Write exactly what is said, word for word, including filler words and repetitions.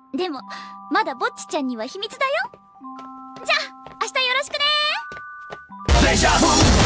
でもまだぼっちちゃんには秘密だよ。じゃあ明日よろしくね。 デジャブ